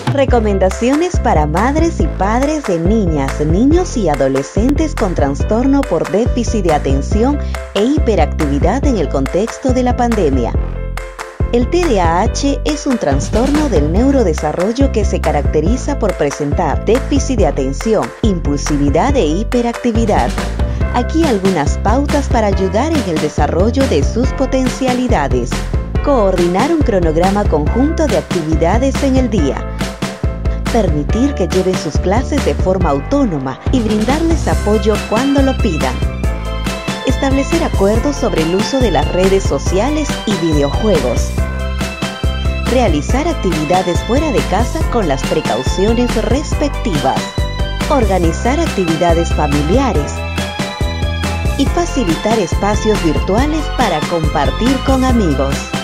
Recomendaciones para madres y padres de niñas, niños y adolescentes con trastorno por déficit de atención e hiperactividad en el contexto de la pandemia. El TDAH es un trastorno del neurodesarrollo que se caracteriza por presentar déficit de atención, impulsividad e hiperactividad. Aquí algunas pautas para ayudar en el desarrollo de sus potencialidades. Coordinar un cronograma conjunto de actividades en el día. Permitir que lleven sus clases de forma autónoma y brindarles apoyo cuando lo pidan. Establecer acuerdos sobre el uso de las redes sociales y videojuegos. Realizar actividades fuera de casa con las precauciones respectivas. Organizar actividades familiares. Y facilitar espacios virtuales para compartir con amigos.